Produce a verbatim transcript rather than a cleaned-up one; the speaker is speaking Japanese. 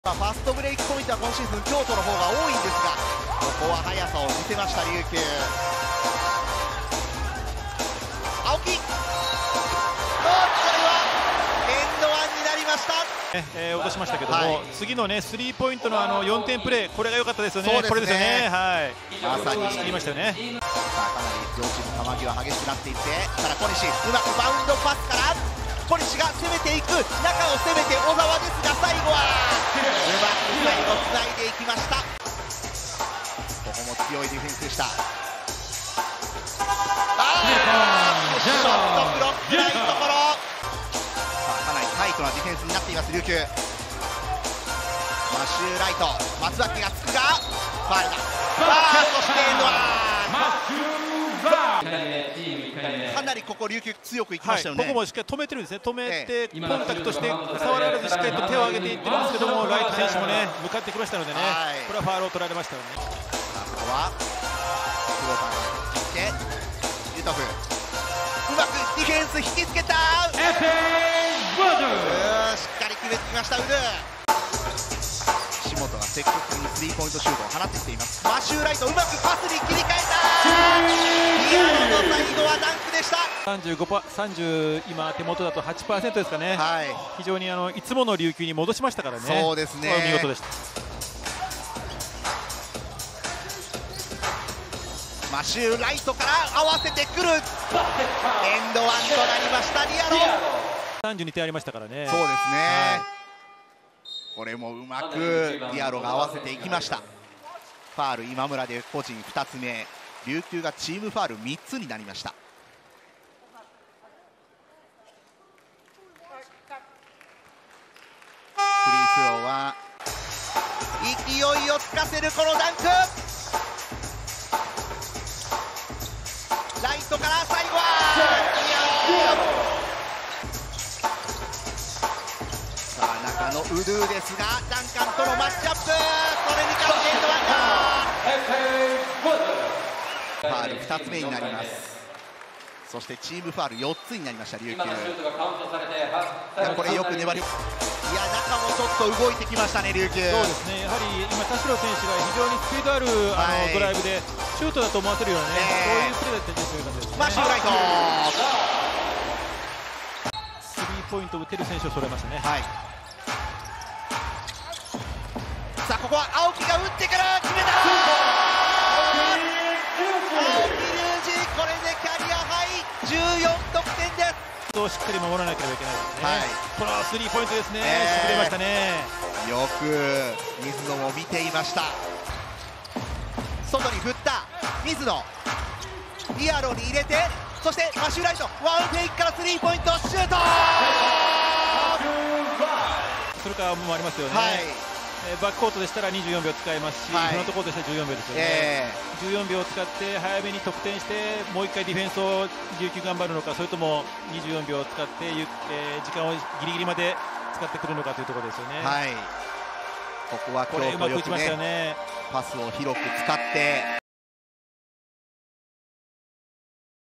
ファストブレイクポイントは今シーズン京都の方が多いんですが、ここは速さを見せました琉球。青木、これはエンドワンになりました。 えー、落としましたけども、はい、次のねスリーポイントのあのよんてんプレー、これが良かったですよね。 そうですね、 これですよね。はい。 まさに言いましたよね。 さあかなり両チーム球際激しくなっていって、ただ小西うまくバウンドパスから小西が攻めていく、中を攻めて小澤ですが、最後はうまく最後つないでいきました。ここも強いディフェンスでした。あー、ショットブロックないところ。さあかなりタイトなディフェンスになっています琉球。マシューライト、松崎がつくがファールだ。あー、そしてエンドワン。かなりここ琉球強くいきましたよね。 はい、ここもしっかり止めてるんですね。止めて、ええ、コンタクトして触られずしっかりと手を上げていってるんですけども、ライト選手もね向かってきましたのでね、はい、これはファールを取られましたよね。 さあここはクローバーが切ってユトフ、うまくディフェンス引きつけた。しっかり決めてきましたウル。岸本が積極的にスリーポイントシュートを放ってきています。マシューライト、うまくパスに切り替えた。リアロの最後はダンクでした。 さんじゅうごパーセント、さんじゅう今手元だと はちパーセント ですかね。 はい、 非常にあのいつもの琉球に戻しましたからね。 そうですね、 見事でした。 マシューライトから合わせてくる。エンドワンとなりましたリアロ。 さんじゅうにてんありましたからね。 そうですね、 はい、 これもうまくリアロが合わせていきました。ファール今村で個人ふたつめ、琉球がチームファールみっつになりました。フリースローは勢いをつかせるこのダンク。ライトから最後はリアロ。さあ中のウドゥですが、ダンカンとのマッチアップ、それに勝ってエンドワンだ。ファールふたつめになります。そしてチームファールよっつになりました琉球。これよく粘り、いや中もちょっと動いてきましたね琉球。 そうですね、やはり今田代選手が非常にスピードあるあの、はい、ドライブでシュートだと思わせるようなね、えー、そういうプレーだったりする感じですね。 マシューライト、 スリーポイントを打てる選手を揃えましたね。 はい、さあここは青木が打ってから決めた。青木龍二、これでキャリアハイじゅうよん得点です。 しっかり守らなければいけないですね。 はい、 このスリーポイントですね、 えー、 しびれましたね。 よく水野も見ていました。外に振った水野、リアロに入れて、そしてマシューライト、ワンフェイクからスリーポイントシュート。 それからもありますよね。 はい、 えー、バックコートでしたらにじゅうよんびょう使えますし、はい、フロントコートでしたらじゅうよんびょうですよね。えー、じゅうよんびょうを使って早めに得点して、もういっかいディフェンスを琉球頑張るのか、それともにじゅうよんびょうを使って、えー、時間をギリギリまで使ってくるのかというところですよね。 はい、ここは京都よくね、パスを広く使って